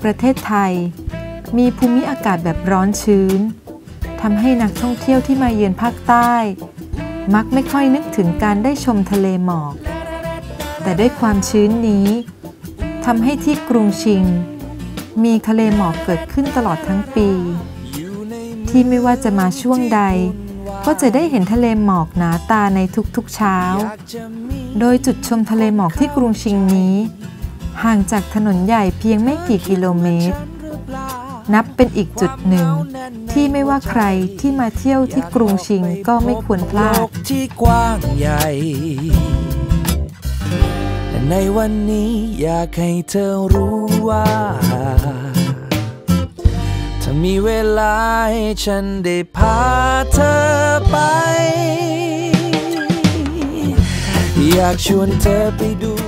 ประเทศไทยมีภูมิอากาศแบบร้อนชื้นทำให้นักท่องเที่ยวที่มาเยือนภาคใต้มักไม่ค่อยนึกถึงการได้ชมทะเลหมอกแต่ด้วยความชื้นนี้ทำให้ที่กรุงชิงมีทะเลหมอกเกิดขึ้นตลอดทั้งปีที่ไม่ว่าจะมาช่วงใดก็จะได้เห็นทะเลหมอกหนาตาในทุกๆเช้าโดยจุดชมทะเลหมอกที่กรุงชิงนี้ห่างจากถนนใหญ่เพียงไม่กี่กิโลเมตรนับเป็นอีกจุดหนึ่งที่ไม่ว่าใครที่มาเที่ยวที่กรุงชิงก็ไม่ควรพลาดที่กว้างใหญ่แต่ในวันนี้อยากให้เธอรู้ว่าถ้ามีเวลาให้ฉันได้พาเธอไปอยากชวนเธอไปดู